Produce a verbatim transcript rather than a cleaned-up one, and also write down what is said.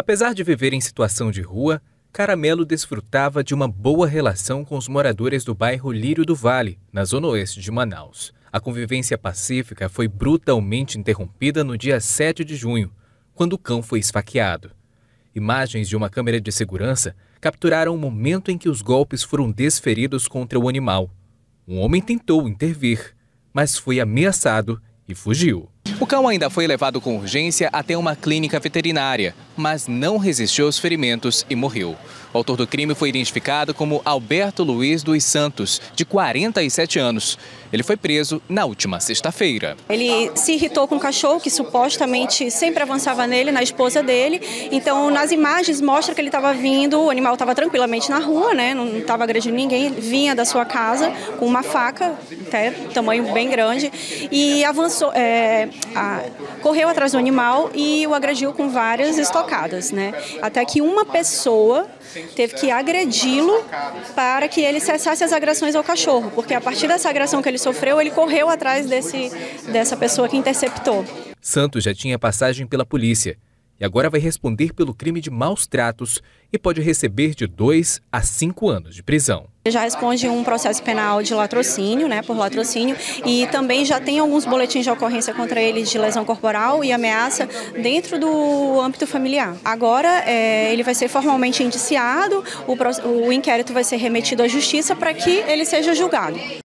Apesar de viver em situação de rua, Caramelo desfrutava de uma boa relação com os moradores do bairro Lírio do Vale, na zona oeste de Manaus. A convivência pacífica foi brutalmente interrompida no dia sete de junho, quando o cão foi esfaqueado. Imagens de uma câmera de segurança capturaram o momento em que os golpes foram desferidos contra o animal. Um homem tentou intervir, mas foi ameaçado e fugiu. O cão ainda foi levado com urgência até uma clínica veterinária, mas não resistiu aos ferimentos e morreu. O autor do crime foi identificado como Alberto Luiz dos Santos, de quarenta e sete anos. Ele foi preso na última sexta-feira. Ele se irritou com o cachorro, que supostamente sempre avançava nele, na esposa dele. Então, nas imagens, mostra que ele estava vindo, o animal estava tranquilamente na rua, né? Não estava agredindo ninguém, vinha da sua casa com uma faca, até tamanho bem grande, e avançou, é, a, correu atrás do animal e o agrediu com várias estocadas, né? Até que uma pessoa teve que agredi-lo para que ele cessasse as agressões ao cachorro, porque a partir dessa agressão que ele sofreu, ele correu atrás desse, dessa pessoa que interceptou. Santos já tinha passagem pela polícia e agora vai responder pelo crime de maus tratos e pode receber de dois a cinco anos de prisão. Ele já responde um processo penal de latrocínio, né, por latrocínio, e também já tem alguns boletins de ocorrência contra ele de lesão corporal e ameaça dentro do âmbito familiar. Agora é, ele vai ser formalmente indiciado, o, o inquérito vai ser remetido à justiça para que ele seja julgado.